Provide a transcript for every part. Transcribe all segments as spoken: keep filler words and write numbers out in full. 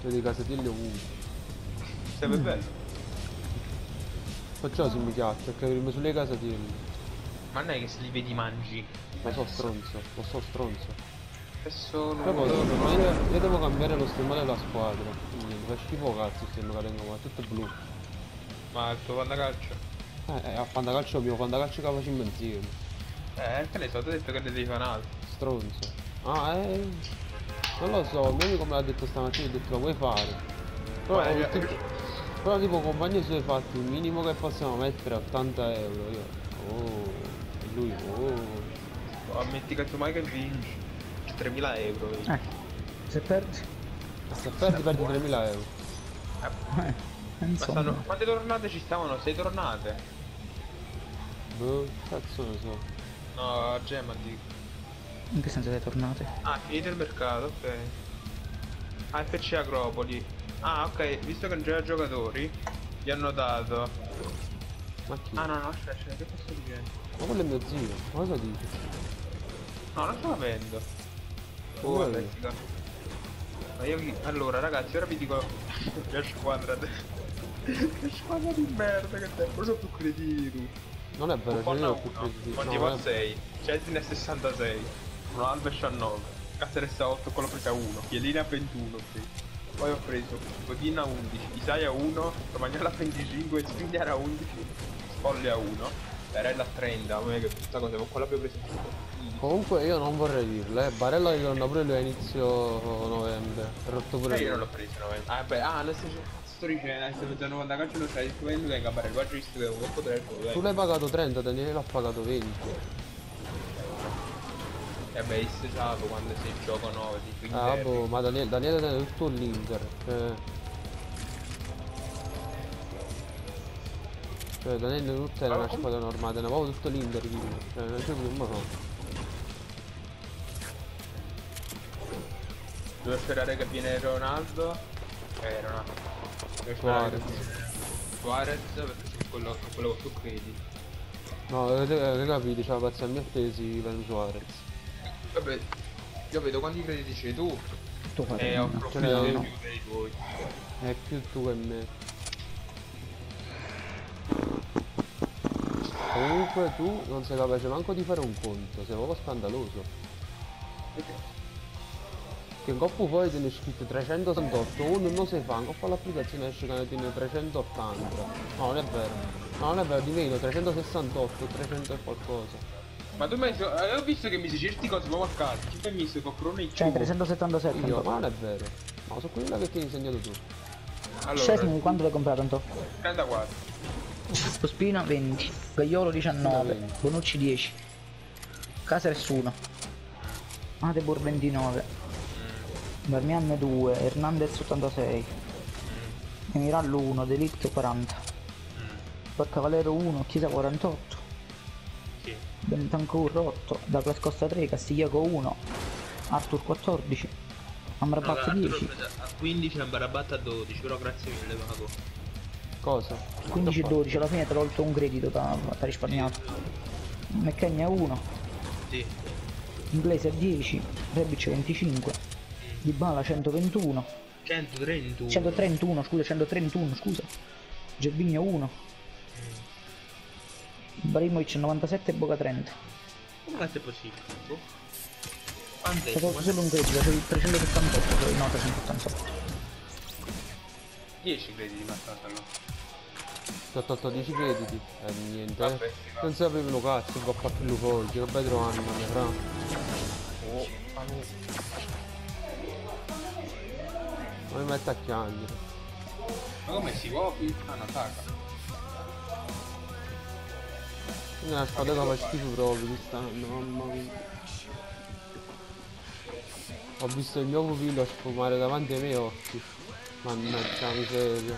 Vedi casatielli ovunque. Sarebbe mm. bello. Facciamo se mi piace, perché prima sulle casatielli. Ma non è che se li vedi mangi. Ma so stronzo, ma so stronzo. Che sono. Proposito, ma io, io devo cambiare lo stemma della squadra. Quindi mi fa schifo cazzo il stemma che tengo qua, è tutto blu. Ma il tuo fantacalcio? Eh, eh, a fantacalcio abbiamo fantacalcio che facciamo insieme. Eh, che ne so, ti ho detto che ne devi fare un altro. Stronzo. Ah, eh. Non lo so, il mio amico me l'ha detto stamattina, ho detto lo vuoi fare. Però, Ma ho tipo, però tipo compagni suoi fatti, il minimo che possiamo mettere è ottanta euro. Io. Oh, e lui, oh. Ammetti che tu mai che vinci. tremila euro. Vedi. Eh, se perdi. Se perdi perdi tremila euro. Eh, Ma stanno. Quante tornate ci stavano? sei tornate? Boh, cazzo ne so. No, a Gemma dico. In che senso sei tornate? Ah, finito il mercato, ok. Ah, F C Agropoli. Ah, ok, visto che non c'era giocatori, gli hanno dato. Ma chi? Ah no, no, aspetta, aspetta, che sto dicendo? Ma quello è mio zio, ma cosa dici? No, non sto capendo. Oh, Oh, Alessica. Ma io chi... Allora, ragazzi, ora vi dico. Che squadra de... Che squadra di merda che tempo, sono più cretini tu. Non è vero, ce ne ho più Con crediti. tipo a sei, Chelsea ne sessantasei, Alves a nove, Caceres a otto, quello presa uno, Chiellina a ventuno, sì. Poi ho preso Godin a undici, Isaiah a uno, Romagnolo a venticinque, Skriniar a undici, Spolli a uno, Barella a trenta, ma che questa cosa, con quella abbiamo preso tutto. Comunque io non vorrei dirlo, eh, Barella li donna pure lui a inizio novembre, è rotto pure Eh, lui. io non l'ho preso a novembre. Ah beh, ah, non stai sto dicendo, stai pensando quando calcio non c'hai il commento che a Barella, oggi visto che è un po' troppo, dai. Tu l'hai pagato trenta, Daniele l'ha pagato venti. E beh, il sabato quando si gioca nove, di Ah boh, ma Daniele, Daniele tiene tutto l'Inter. Cioè, cioè Daniele non è una squadra normale, tiene proprio tutto l'Inter, cioè non c'è più un po'. Devo sperare che viene Ronaldo. Eh, Ronaldo. Devo sperare che viene Suarez perché sono quello, quello che tu credi. No, avete capito, c'ha pazzi a me attesi per Suarez. Vabbè, io vedo quanti crediti c'hai tu. Tu fai E ho no. più dei tuoi. È più tu che me. Comunque tu non sei capace manco di fare un conto, sei proprio scandaloso. Perché? Che in coppa poi tiene scritto trecentosettantotto, uno non si fa, in coppa l'applicazione esce che ne tiene trecentottanta. No, non è vero. No, non è vero, di meno, trecentosessantotto, trecento e qualcosa. Ma tu mi hai... Eh, ho visto che mi sei certi cose proprio a caso. Chi ti hai messo con Corona e Cioè trecentosettantasette. Io, ma non è vero. No, sono quella che ti hai insegnato tu. Allora, Scesni, quanto l'hai comprato Anto? trentaquattro. Ospina venti, Gaiolo diciannove, Bonucci dieci, Caceres uno, Adebor ventinove, Darmian due, Hernandez ottantasei, Emirallo uno, Delitto quaranta, Porcavalero uno, Chiesa quarantotto, Sì. Bentancur otto, Douglas Costa tre, Castigliaco uno, Arthur quattordici, Amrabat Allora, dieci, a quindici, Amrabat a dodici, però grazie mille Paco. Cosa? quindici e dodici, alla fine ti ho tolto un credito, ti ha risparmiato. McKenny a uno, Sì. Inglese a dieci, Rebic venticinque, Dybala centoventuno, centotrentuno. centotrentuno, scusa, centotrentuno, scusa, Gervinho uno, Ibrahimovic novantasette e Boca trenta. Come è possibile? Ti Quant'è? ho tolto solo un credito, sei trecentosettantotto, no, trecentottantotto. dieci crediti ma tanto allora. ottanta dieci crediti. Eh niente, Vabbè, eh. sì, va. Non sapevano cazzo, un po' a più foggi, che bei trovano, ma ne fra. Oh, ah, no. Non mi mette a chiangere. Ma come si può? Ah no, saca. Quindi è una squadra che fa schifo proprio quest'anno, mamma mia. Ho visto il mio pupillo sfumare davanti ai miei occhi. Mannaggia la miseria.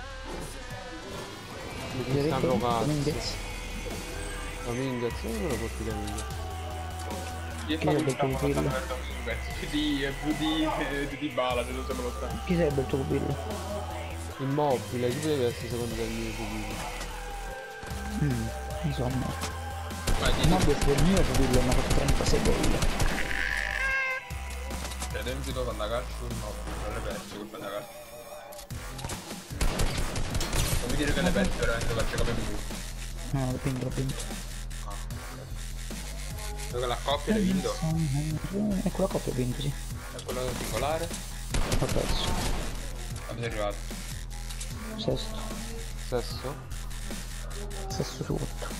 Mi Cristiano cazzo. Dominguez, io non lo porto Dominguez. Chi è Chi sarebbe il tuo pupillo? Di di di bala, se non se me lo sta. Chi sarebbe il tuo pupillo? Immobile, chi deve essere secondo te il mio pupillo? Mm, insomma. Guardi, Immobile è il mio pupillo, mi ha fatto trentasei gol. cioè dentro quando calcio no, non è perso quel calcio. dire che le perse veramente faccio come mi. No, l'ho vinto, l'ho vinto. Dove la coppia l'hai vinto? E quella coppia ho vinto, sì. E quello singolare? Ho perso. Quando sei arrivato? Sesto. Sesso? Sesto su otto.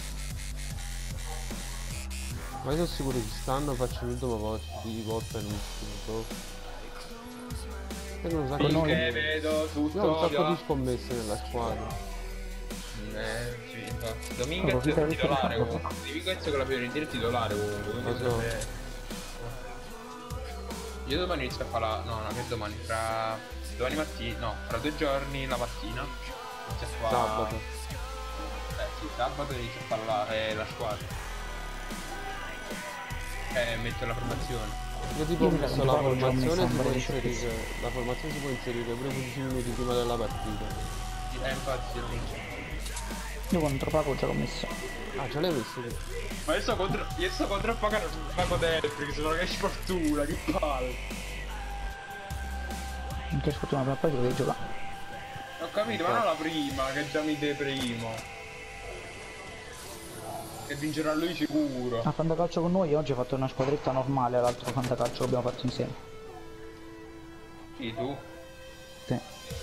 Ma io sono sicuro che stanno faccio l'ultimo voce di volta in ultimo. Tengo un sacco di Finché vedo tutto. Io ho un sacco via. di scommesse nella squadra. Eh, sì, infatti. Oh, Dominguez è vita il di titolare Federico. comunque. Dominguez con la Fiorentina è il titolare comunque. Quindi Lo so. dovrebbe... Io domani inizio a fare la... No, no, che domani? Fra... Domani mattina... No, fra due giorni la mattina. Inizio a fare... Sabato. Eh sì, sabato inizio a fare la, eh, la squadra. Eh, metto la formazione. Io tipo ho Io mi messo sa- la mi sa- mi formazione sa- si può mi sa- inserire. La formazione si può inserire pure quindici minuti prima della partita. Eh, infatti, io vinco. Io contro Paco già l'ho messo. Ah, ce l'hai messo tu? Ma io sto contro... Io sto contro Paco, Paco Delphi, perché sono che sfortuna, che palle. Non ti ascolto una poi lo devi giocare. Ho capito, ma non la prima, che già mi dei primo. Che vincerà lui sicuro. A fantacalcio con noi oggi ho fatto una squadretta normale, l'altro fantacalcio l'abbiamo fatto insieme. Sì, tu? Sì.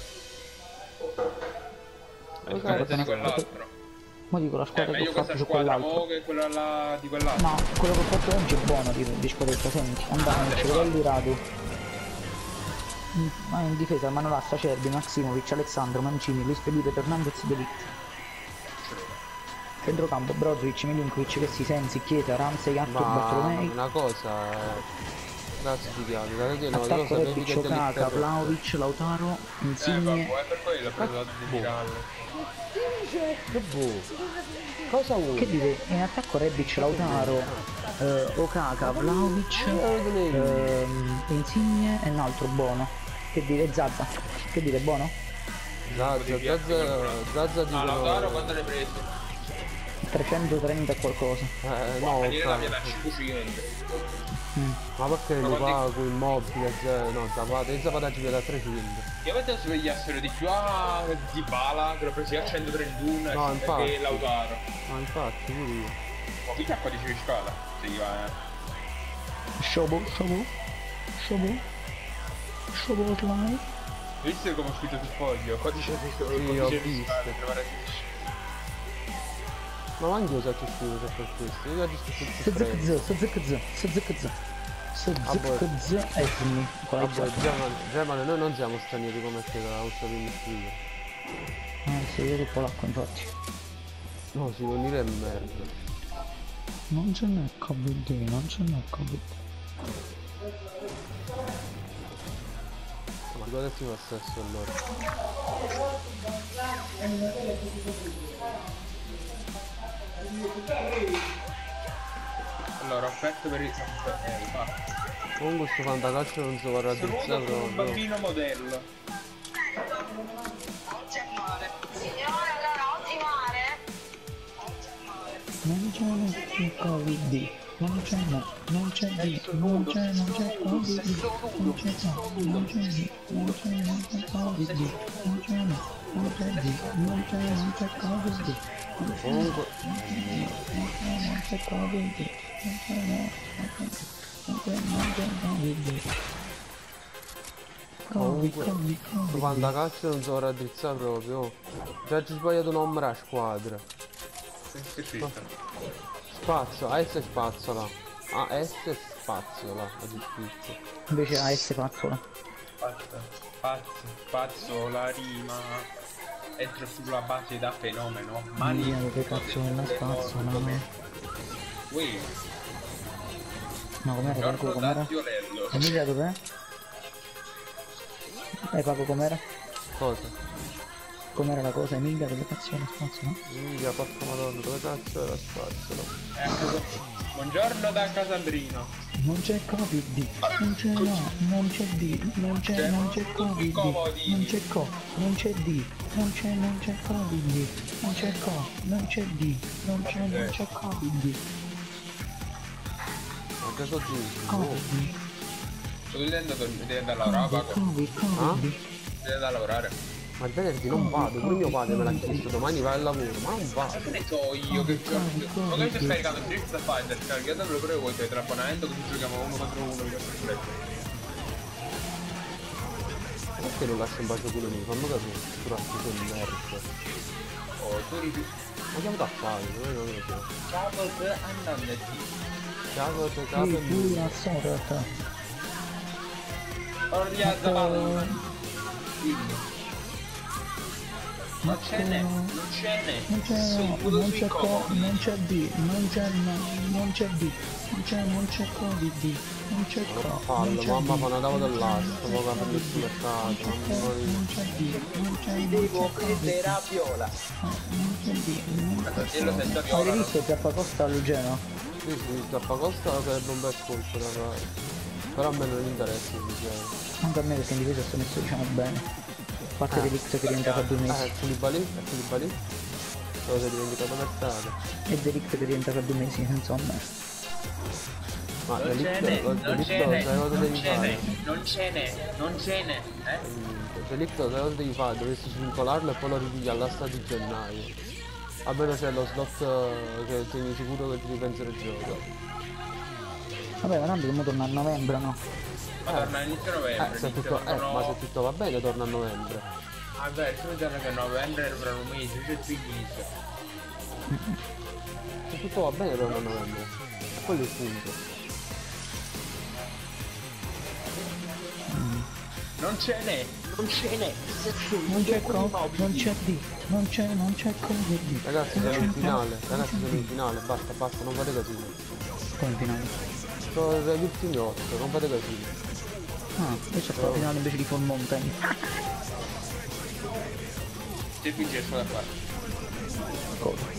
A differenza di quell'altro. Ma dico la Eh, squadra che meglio ho fatto questa su squadra quell'altro. mo che quella là di quell'altro. No, quello che ho fatto oggi è buono di, di squadretta, senti. Andavano Ah, Civelli, Radu. In, ah, in difesa Manolassa, Cerbi, Maximovic, Alessandro, Mancini, Luis Felipe, Fernandez, Delict. Centrocampo Brozovic, Milinkovic, Vessi, Sensi, Chiesa, Ramsey, Arthur, Ma Bartolomei. una cosa è... Grazie di chiami, guarda che no, io lo Attacco sapevi Rebic, che Ciocca, Delict Vlaovic, Lautaro, Eh, Insigne. vabbè, è per quello ho preso la di Mirallo. Che vuoi? Cosa vuoi? Che dite? In attacco Rebic, Lautaro, eh, Okaka, Vlaovic, ehm, Insigne e un altro buono. Che dire? Zazza. Che dire, buono? Zazza, Zazza, Zazza Ah, Lautaro dicono... quando l'hai preso? trecentotrenta e qualcosa. Eh, no, Venire la mia da ok. cinquecento. Mm. Ma perché Ma lo quanti- pago immobile, zero, no, Zapata, io Zapata ci vedo a trecento. Io vedo svegliassero di più a Di Bala, che l'ho preso io a centotrentuno No, e infatti. che Lautaro. Ma infatti, pure io. Ma qui c'è codice di scala? Sì, va, eh. Shobo, Shobo, Shobo, Shobo slime. Hai visto come ho scritto sul foglio? Codice di scala. Sì, ho codice di visto. scala, trovare- Ma anche io so che scrivo se per questo, io oggi sto sul Sazz, Sazz, Sazz, Sazz, Esmi. Qual è Vabbè, il German, German, noi non siamo stranieri come te, la vostra prima scrivere. Ah, sì, io ero polacco infatti. No, si vuol dire merda. Non ce n'è K V D, non ce n'è K V D. Ma guarda si fa sesso allora. Allora, offerto per il... Eh, infatti. Comunque sto fantacalcio non so guarda Saluto pizza con un proprio. bambino modello. Signora, allora oggi mare? Non ce n'è K V D, non ce n'è, non c'è D, non c'è, non c'è K V D, non c'è no, non c'è D, non c'è, non c'è K V D, non c'è no, non c'è D, non c'è, non c'è K V D. Comunque, Non c'è K V D, non c'è no, non c'è, non c'è K V D. comunque, K V D, sto fantacalcio non so raddrizzare proprio. Già ci ho sbagliato nome a squadra. Che scritto? Spazio, A S spazzola. A S spazzola, ho scritto. Invece A S Pazzola. Pazzo, pazzo, pazzo, la rima. Entro sulla base da fenomeno. Mani. Vediamo che cazzo è la spazzola. Ui, No, com'era Paco, Giorgio com'era? D'Azziolello. Emilia dov'è? Eh Paco, com'era? Cosa? Com'era la cosa? Emilia dove cazzo è la spazzola? Emilia, porca madonna, dove cazzo è la spazzola? Ecco. Buongiorno da Casandrino. Non c'è Covid, non c'è no, non c'è D, non c'è, non c'è Covid, non c'è Co, non c'è D, non c'è, non c'è Covid, non c'è Co, non c'è D, non c'è, non c'è Covid, Ma che so giusto? Oh. Covid, Tu devi andare a dormire, devi andare a lavorare, Paco. Covid, Covid, Devi andare a lavorare. Ma il venerdì non vado, pure mio padre me l'ha chiesto, domani vai al lavoro, ma non Ma vado. che ne so io che giorno. Magari ti ho scaricato Street Fighter, scaricato pure voi, sei tra abbonamento così giochiamo uno contro uno di questo freddo. Perché non lascio un bacio pure lì? Fammi capire, pure a sei un nerd. Oh, tu ridi. Ma chiamo da fare, non lo so. Ciao, che andando Ciao, te capo Sì, e lui la sorta. Ora di alza non ce n'è, non ce n'è. Non c'è, Sono pure non sui c'è co, comodi. non c'è D, non c'è no, non c'è D, non c'è, non c'è co di D, non c'è co, non fallo, c'è mamma D, fa una tavola non c'è dell'asta, D, poi va per non il c'è supermercato, non c'è D, non c'è, Ti non devo c'è co di D, prendere a viola. non c'è D, non c'è Fratello senza co. viola. Avete no? visto Zappacosta al Genoa? Sì, sì, Zappacosta sarebbe un bel colpo da fare. Però a me non interessa, diciamo. Anche a me perché in difesa sto messo diciamo bene. A parte Eh. Delix che è diventato a due mesi. Eh, Koulibaly, eh, Koulibaly. Cosa è diventato per strada? E Delix che è diventato a due mesi, insomma. Ma Non ce n'è, Delicto, non Delicto, ce n'è, sai cosa non devi ce n'è, fare? non ce n'è, non ce n'è, eh? Delicto, sai cosa devi fare? Dovresti svincolarlo e poi lo ripigli all'asta di gennaio. Almeno c'è lo slot eh, che tieni sicuro che ti ripensi il gioco. Vabbè, ma tanto come torna a novembre, no? Ma torna all'inizio novembre, Eh, se inizio tutto, eh, no- ma se tutto va bene torna a novembre. Ah beh, tu mi dici che novembre era un mese, invece qui inizio. Se tutto va bene torna a novembre. Quello è il punto. Non ce n'è, non ce n'è. Non c'è co, non c'è D, non c'è, non c'è co di D. Ragazzi sono in finale, ragazzi sono in finale, basta, basta, non fate casino. Come in finale? Sono gli ultimi otto, non fate casino. Ah, io c'ho la finale invece di Full Mountain. Che qui c'è da fare? Cosa?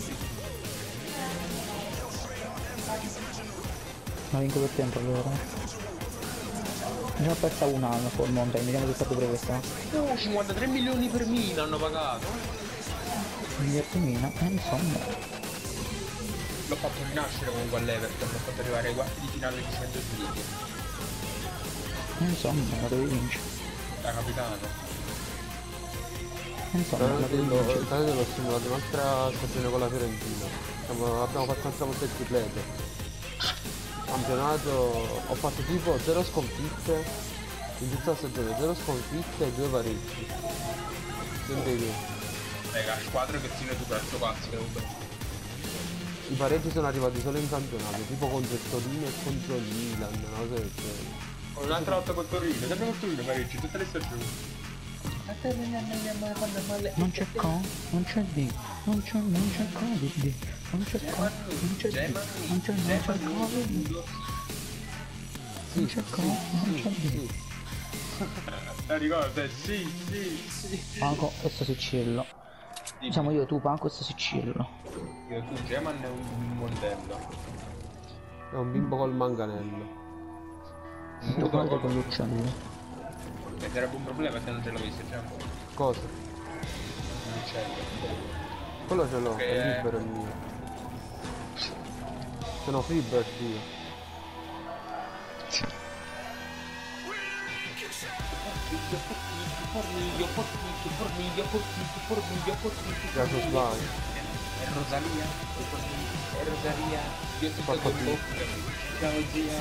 Ma vinco per tempo allora. Ne ho persa una al Full Mountain, vediamo se fatto pure questa. Oh, cinquantatré milioni per Mina hanno pagato. Divertimina, eh insomma. L'ho fatto rinascere comunque all'Everton, l'ho fatto arrivare ai quarti di finale di Champions League. Eh, insomma, la devi vincere. Da capitano. Eh, insomma, la devi vincere. State l'ho simulato un'altra stagione con la Fiorentina. Siamo- abbiamo fatto un'altra volta il triplete. Campionato ho fatto tipo zero sconfitte in tutta la stagione, zero sconfitte e due pareggi. Senti che Raga, squadra che tiene tu prezzo pazzo comunque. i pareggi sono arrivati solo in campionato, tipo contro il Torino e contro il Milan, una cosa del genere. Un'altra volta col Torino, sempre col Torino pareggi, tutte le stagioni. Non c'è co, non c'è D, non c'è, non c'è co di D, non c'è co, non c'è D, non c'è, non c'è co di D, non c'è co, non c'è D. Sì, Eh, ricorda, sì, sì, sì. Paco, questo Sicillo. Diciamo io, tu Paco, questo Sicillo. Io, tu, Geman è un mondello. è un bimbo col manganello. Tu padre con l'uccello. E sarebbe un problema se non ce l'avessi, Geman. Cosa? Un uccello. Quello ce l'ho, Che è è- libero il mio. Sono Freebird io. Formiglio, formiglio, formiglio, formiglio, formiglio, formiglio, Gaso Slime. È Rosalia, è formiglio, è Rosalia. Io sto Porco con Dio. Ciao zia.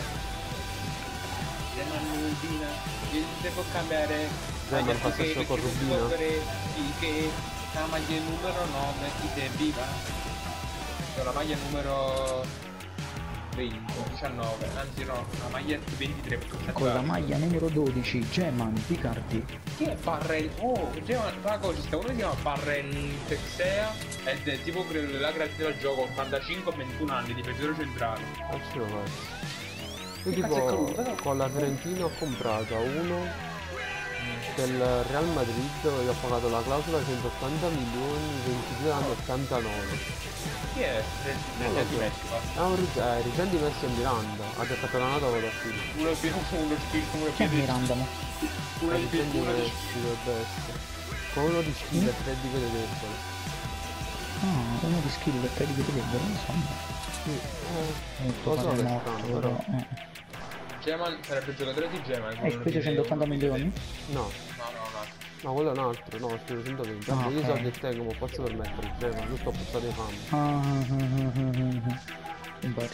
Gemanudina, io devo cambiare. Geman Hai fa detto sesso con Rubina. che che la maglia numero nove ti serviva. C'è la maglia numero venti, diciannove, anzi no, la maglia ventitré. Con la maglia numero dodici, Geman Picardi. Chi è Barrel? Oh, Geman, Paco, ci sta uno che si chiama Barrel Texea ed è tipo credo la grazie del gioco, ottantacinque ventuno anni, difensore centrale. Faccio faccio. Io Che cazzo è tipo caduto? con la Fiorentina ho comprato uno del Real Madrid dove ho pagato la clausola centottanta milioni, ventidue anni ottantanove. Chi è? Non lo Reggiati so. Messico. Ah, un rig- eh, Rigenti Messi a Miranda, ha giocato la nota con la fine. Uno più uno spirito, uno Chi è più Miranda, mo? uno di più Rigenti uno di Messi dovrebbe essere. Con uno di skill e tre di piede debole. Ah, uno di skill e tre di piede debole, insomma. Sì, eh, Molto lo so che è morto, strano, però. eh. Geman sarebbe il giocatore di Geman. Hai speso centottanta milioni? No, No, no, no. No, quello è un altro, no, ho speso centoventi. Vabbè, Ah, io ok. soldi e te come posso permettere, cioè, ma giusto ho portato i fame. Ah, ah, ah, ah, ah, ah. Infatti.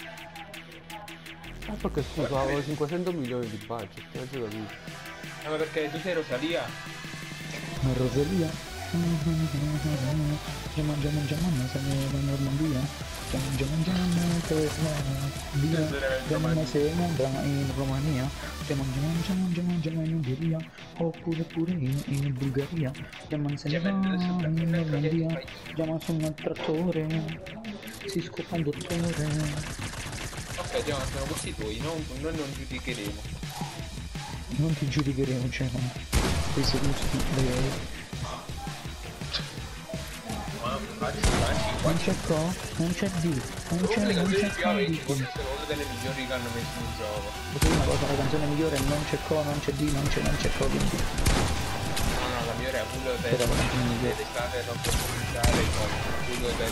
Ah, perché scusa, avevo cinquecento milioni di budget, non ho capito. No, ma perché tu sei Rosalia? Ma Rosalia. Già mangia mangia mangia se ne va in Normandia. Già mangia mangia mangia se va via. Già mangia se andrà in Romania. Già mangia mangia mangia mangia in Ungheria. Oppure pure in, in Bulgaria. Già mangia se ne va in Normandia. Già mangia un trattore. Si scoppa un dottore. Ok, Giovanni, sono questi tuoi, non, noi non giudicheremo. Non ti giudicheremo, cioè, ma questi gusti veri. Ma infatti, infatti, Non c'è co, non c'è D, non c'è, non c'è co di questa è una delle migliori che hanno messo in gioco. Posso dire una cosa, la canzone migliore è non c'è co, non c'è D, non c'è, non c'è co di D. No, no, la migliore è quello del Però la canzone migliore. l'estate non può cominciare con quello del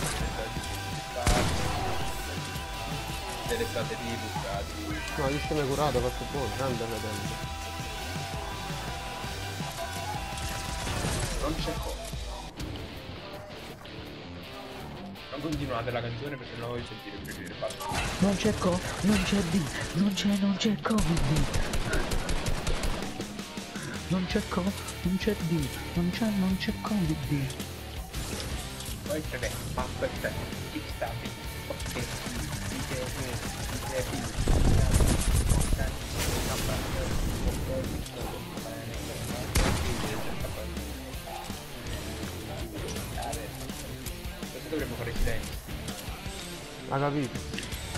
dell'estate di Bucati. No, gli stai curato, fatto buono, grande fratello. Non c'è co. Non continuate la canzone perché non voglio sentire più dire basta. Non c'è co, non c'è D, non c'è, non c'è co di D. Non c'è co, non c'è D, non c'è, non c'è co di D. Poi c'è che ma perfetto, chi sta qui? Ok, questo dovremmo fare silenzio. Ha capito?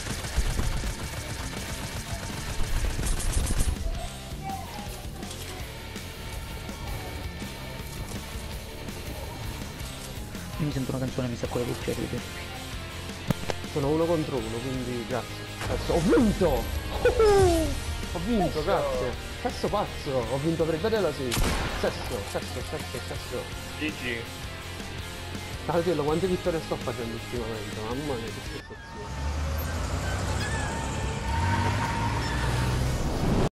Io mi sento una canzone, mi sa quella cuffia ride. Sono uno contro uno, quindi grazie. Cazzo, ho vinto! Ho vinto, grazie. Sesso pazzo, ho vinto per il della sì. Sesso, sesso, sesso, sesso. G G. Fratello, quante vittorie sto facendo ultimamente? Mamma mia, che sensazione.